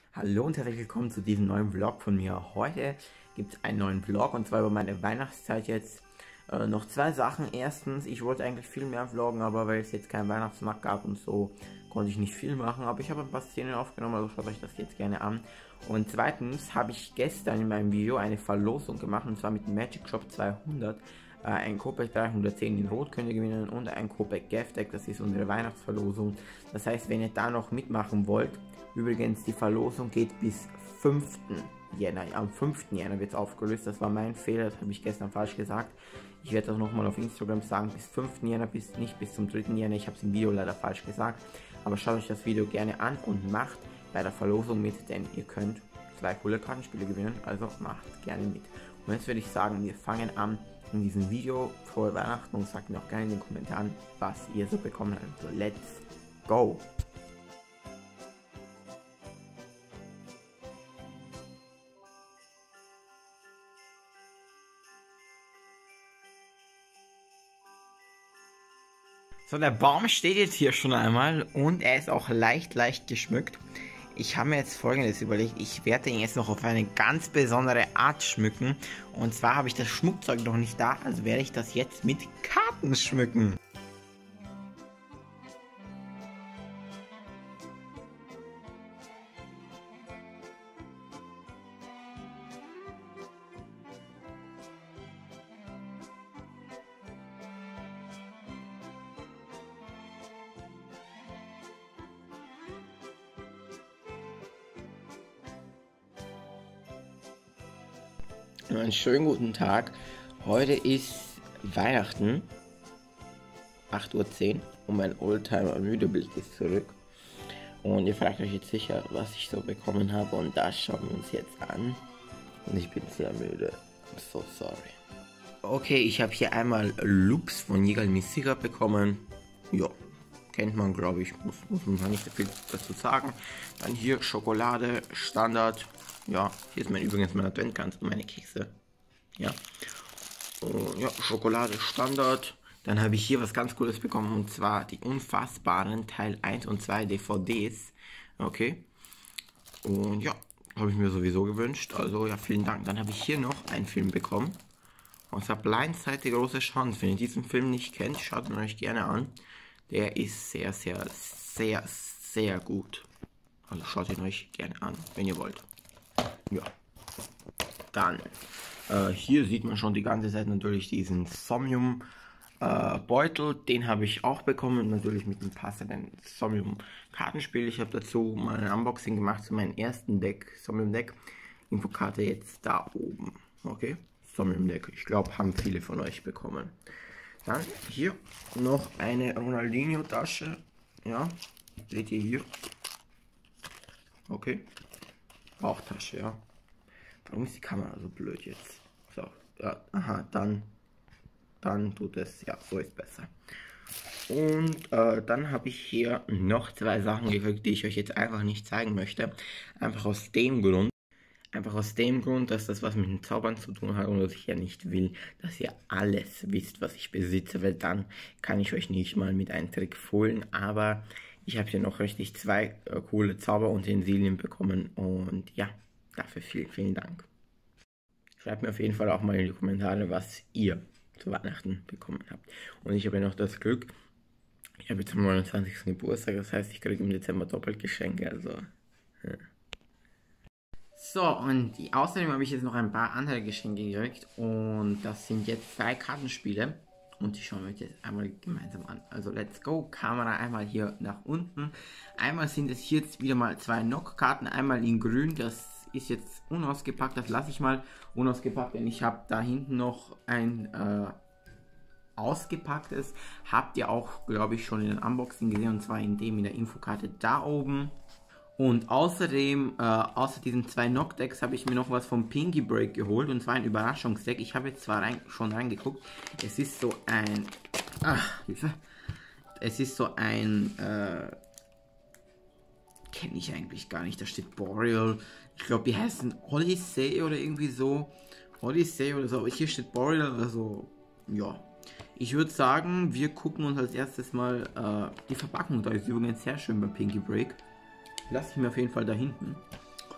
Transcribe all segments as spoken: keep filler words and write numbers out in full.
Hallo und herzlich willkommen zu diesem neuen Vlog von mir. Heute gibt es einen neuen Vlog und zwar über meine Weihnachtszeit jetzt. Äh, noch zwei Sachen. Erstens, ich wollte eigentlich viel mehr vloggen, aber weil es jetzt keinen Weihnachtsmarkt gab und so, konnte ich nicht viel machen. Aber ich habe ein paar Szenen aufgenommen, also schaut euch das jetzt gerne an. Und zweitens habe ich gestern in meinem Video eine Verlosung gemacht und zwar mit dem Magic Shop zweihundert. Äh, ein Copac dreihundertzehn in Rot könnt ihr gewinnen und ein Copac Gaff Deck, das ist unsere Weihnachtsverlosung. Das heißt, wenn ihr da noch mitmachen wollt, übrigens die Verlosung geht bis fünften Jänner. Am fünften Jänner wird es aufgelöst, das war mein Fehler, das habe ich gestern falsch gesagt. Ich werde das nochmal auf Instagram sagen, bis fünften Jänner, bis, nicht bis zum dritten Jänner, ich habe es im Video leider falsch gesagt. Aber schaut euch das Video gerne an und macht bei der Verlosung mit, denn ihr könnt zwei coole Kartenspiele gewinnen, also macht gerne mit. Und jetzt würde ich sagen, wir fangen an in diesem Video vor Weihnachten und sagt mir auch gerne in den Kommentaren, was ihr so bekommen habt. Also let's go! So, der Baum steht jetzt hier schon einmal und er ist auch leicht, leicht geschmückt. Ich habe mir jetzt Folgendes überlegt, ich werde ihn jetzt noch auf eine ganz besondere Art schmücken. Und zwar habe ich das Schmuckzeug noch nicht da, also werde ich das jetzt mit Karten schmücken. Einen schönen guten Tag. Heute ist Weihnachten, acht Uhr zehn und mein Oldtimer Müdeblick ist zurück. Und ihr fragt euch jetzt sicher, was ich so bekommen habe, und das schauen wir uns jetzt an. Und ich bin sehr müde. I'm so sorry. Okay, ich habe hier einmal Loops von Yigal Missira bekommen. Ja, kennt man, glaube ich. Muss, muss man nicht so viel dazu sagen. Dann hier Schokolade, Standard. Ja, hier ist mein, übrigens mein Adventkranz und meine Kekse. Ja. Und ja, Schokolade Standard. Dann habe ich hier was ganz Cooles bekommen, und zwar die unfassbaren Teil eins und zwei D V Ds. Okay. Und ja, habe ich mir sowieso gewünscht. Also ja, vielen Dank. Dann habe ich hier noch einen Film bekommen. Und zwar Blindside, die große Chance. Wenn ihr diesen Film nicht kennt, schaut ihn euch gerne an. Der ist sehr, sehr, sehr, sehr gut. Also schaut ihn euch gerne an, wenn ihr wollt. Ja, dann äh, hier sieht man schon die ganze Zeit natürlich diesen Somnium äh, Beutel, den habe ich auch bekommen, natürlich mit dem passenden Somnium Kartenspiel. Ich habe dazu mal ein Unboxing gemacht zu meinem ersten Deck, Somnium Deck. Infokarte jetzt da oben, okay, Somnium Deck, ich glaube haben viele von euch bekommen. Dann hier noch eine Ronaldinho Tasche, ja, seht ihr hier, okay. Bauchtasche, ja. Warum ist die Kamera so blöd jetzt? So, ja, aha, dann, dann tut es, ja, so ist besser. Und äh, dann habe ich hier noch zwei Sachen gekriegt, die ich euch jetzt einfach nicht zeigen möchte. Einfach aus dem Grund, einfach aus dem Grund, dass das was mit den Zaubern zu tun hat und dass ich ja nicht will, dass ihr alles wisst, was ich besitze, weil dann kann ich euch nicht mal mit einem Trick fohlen, aber ich habe hier noch richtig zwei äh, coole Zauberutensilien bekommen und ja, dafür vielen, vielen Dank. Schreibt mir auf jeden Fall auch mal in die Kommentare, was ihr zu Weihnachten bekommen habt. Und ich habe ja noch das Glück, ich habe jetzt am neunundzwanzigsten Geburtstag, das heißt, ich kriege im Dezember doppelt Geschenke, also. Ja. So, und die, außerdem habe ich jetzt noch ein paar andere Geschenke gekriegt und das sind jetzt zwei Kartenspiele. Und die schauen wir uns jetzt einmal gemeinsam an. Also let's go, Kamera einmal hier nach unten. Einmal sind es hier jetzt wieder mal zwei Knock-Karten, einmal in grün, das ist jetzt unausgepackt, das lasse ich mal unausgepackt, denn ich habe da hinten noch ein äh, ausgepacktes. Habt ihr auch, glaube ich, schon in den Unboxing gesehen, und zwar in dem in der Infokarte da oben. Und außerdem, äh, außer diesen zwei Knock-Decks, habe ich mir noch was vom Pinky Break geholt, und zwar ein Überraschungsdeck. Ich habe jetzt zwar rein, schon reingeguckt, es ist so ein, ach, Hilfe, es ist so ein, äh, kenne ich eigentlich gar nicht, da steht Boreal, ich glaube die heißen Odyssey oder irgendwie so, Odyssey oder so, aber hier steht Boreal, also, ja. Ich würde sagen, wir gucken uns als erstes mal äh, die Verpackung, da ist übrigens sehr schön bei Pinky Break. Lasse ich mir auf jeden Fall da hinten.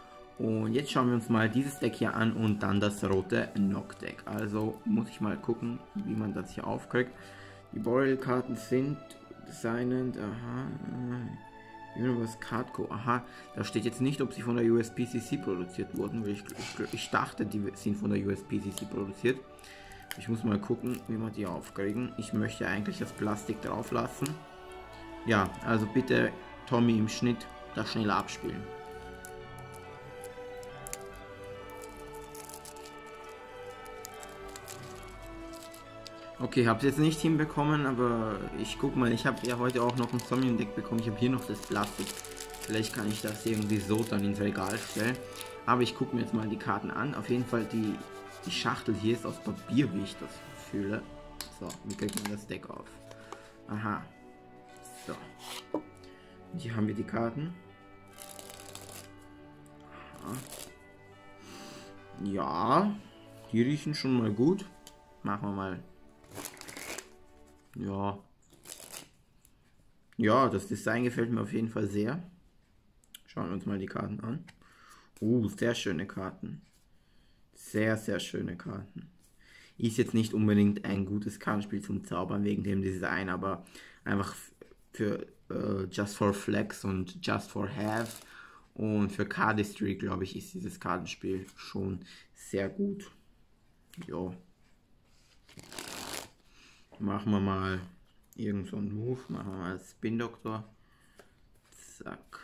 Und jetzt schauen wir uns mal dieses Deck hier an und dann das rote Knock Deck. Also muss ich mal gucken, wie man das hier aufkriegt. Die Boreal-Karten sind designed, aha, Universe Card Co. Aha, da steht jetzt nicht, ob sie von der U S P C C produziert wurden, weil ich, ich, ich dachte, die sind von der U S P C C produziert. Ich muss mal gucken, wie wir die aufkriegen. Ich möchte eigentlich das Plastik drauf lassen. Ja, also bitte Tommy im Schnitt das schnell abspielen. Okay, habe es jetzt nicht hinbekommen, aber ich guck mal, ich habe ja heute auch noch ein Somnium-Deck bekommen. Ich habe hier noch das Plastik. Vielleicht kann ich das irgendwie so dann ins Regal stellen. Aber ich gucke mir jetzt mal die Karten an. Auf jeden Fall die, die Schachtel hier ist aus Papier, wie ich das fühle. So, wie kriegt man das Deck auf? Aha. So. Und hier haben wir die Karten. Aha. Ja, die riechen schon mal gut. Machen wir mal. Ja. Ja, das Design gefällt mir auf jeden Fall sehr. Schauen wir uns mal die Karten an. Uh, sehr schöne Karten. Sehr, sehr schöne Karten. Ist jetzt nicht unbedingt ein gutes Kartenspiel zum Zaubern wegen dem Design, aber einfach für uh, Just for Flex und Just for Have und für Cardistry, glaube ich, ist dieses Kartenspiel schon sehr gut. Jo. Machen wir mal irgend so einen Move, machen wir mal Spin Doctor. Zack.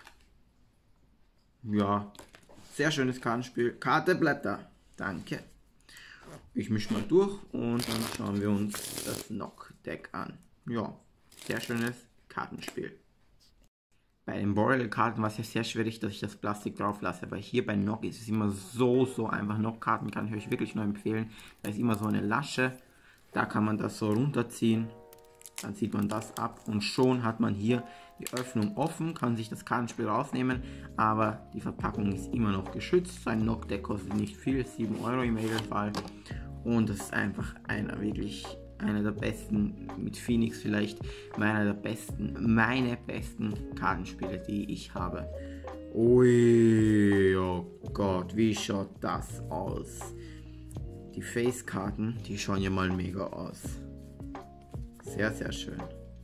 Ja, sehr schönes Kartenspiel. Karte Blätter. Danke. Ich mische mal durch und dann schauen wir uns das Knock Deck an. Ja, sehr schönes Kartenspiel. Bei den Boreal-Karten war es ja sehr schwierig, dass ich das Plastik drauf lasse, aber hier bei Knock ist es immer so, so einfach. Knock-Karten kann ich euch wirklich nur empfehlen. Da ist immer so eine Lasche, da kann man das so runterziehen, dann zieht man das ab und schon hat man hier die Öffnung offen, kann sich das Kartenspiel rausnehmen, aber die Verpackung ist immer noch geschützt. Sein Knock-Deck kostet nicht viel, sieben Euro im Regelfall und das ist einfach einer wirklich... einer der besten, mit Phoenix vielleicht, meiner der besten, meine besten Kartenspiele, die ich habe. Ui, oh Gott, wie schaut das aus? Die Face-Karten, die schauen ja mal mega aus. Sehr, sehr schön.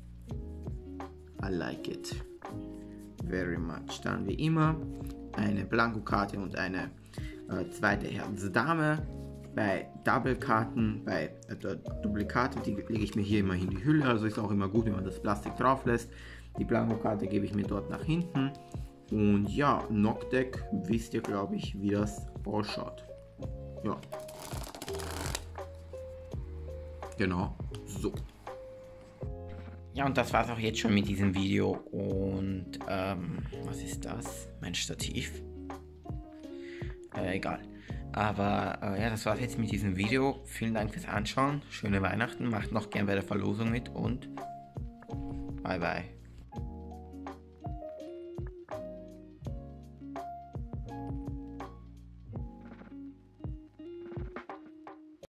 I like it. Very much. Dann wie immer eine Blankokarte und eine äh, zweite Herz-Dame. Bei Double-Karten, bei äh, Duplikate, die lege ich mir hier immer in die Hülle, also ist auch immer gut, wenn man das Plastik drauf lässt. Die Blankokarte gebe ich mir dort nach hinten. Und ja, Knock Deck, wisst ihr, glaube ich, wie das ausschaut. Ja. Genau, so. Ja, und das war es auch jetzt schon mit diesem Video. Und, ähm, was ist das? Mein Stativ? Äh, egal. Aber äh, ja, das war's jetzt mit diesem Video. Vielen Dank fürs Anschauen. Schöne Weihnachten. Macht noch gern bei der Verlosung mit und bye bye.